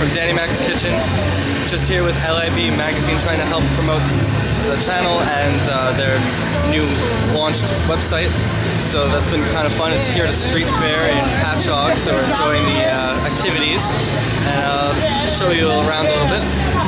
from Danny Mac's Kitchen. Just here with LIB magazine, trying to help promote the channel and their new launched website. So that's been kind of fun. It's here at a street fair in Patchogue, so we're enjoying the activities. And I'll show you around a little bit.